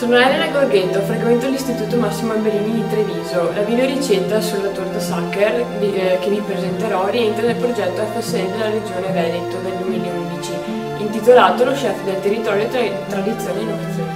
Sono Elena Gorghetto, frequento l'Istituto Massimo Alberini di Treviso. La videoricetta sulla torta Sacher che vi presenterò rientra nel progetto FSE della Regione Veneto del 2011, intitolato Lo chef del territorio tra tradizione e innovazione.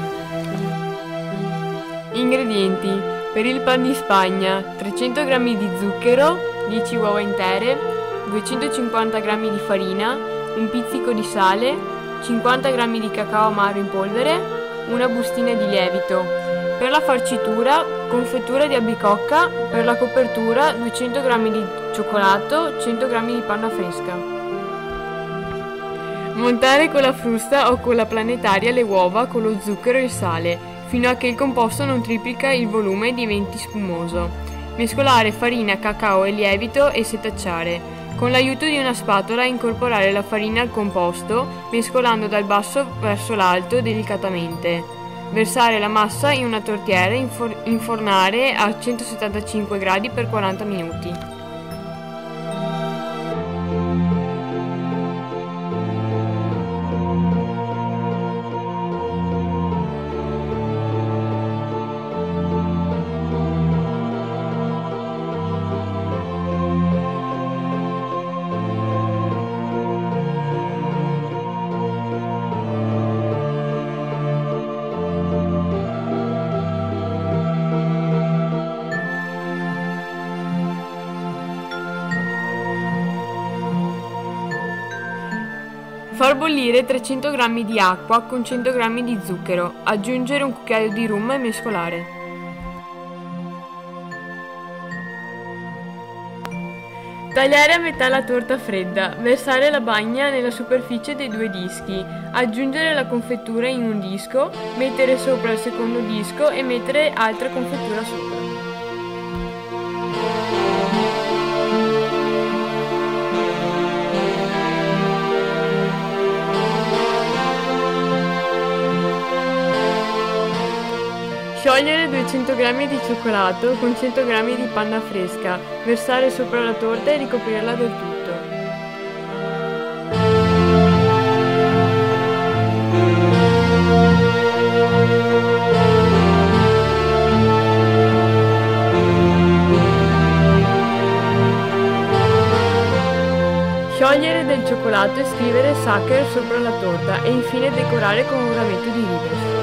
Ingredienti: per il pan di Spagna 300 g di zucchero, 10 uova intere, 250 g di farina, un pizzico di sale, 50 g di cacao amaro in polvere, una bustina di lievito. Per la farcitura, confettura di albicocca. Per la copertura, 200 g di cioccolato, 100 g di panna fresca. Montare con la frusta o con la planetaria le uova con lo zucchero e il sale, fino a che il composto non triplica il volume e diventi spumoso. Mescolare farina, cacao e lievito e setacciare. Con l'aiuto di una spatola incorporare la farina al composto, mescolando dal basso verso l'alto delicatamente. Versare la massa in una tortiera e infornare a 175 gradi per 40 minuti. Far bollire 300 g di acqua con 100 g di zucchero, aggiungere un cucchiaio di rum e mescolare. Tagliare a metà la torta fredda, versare la bagna nella superficie dei due dischi, aggiungere la confettura in un disco, mettere sopra il secondo disco e mettere altra confettura sopra. Sciogliere 200 g di cioccolato con 100 g di panna fresca, versare sopra la torta e ricoprirla del tutto. Sciogliere del cioccolato e scrivere Sacher sopra la torta e infine decorare con un rametto di ribes.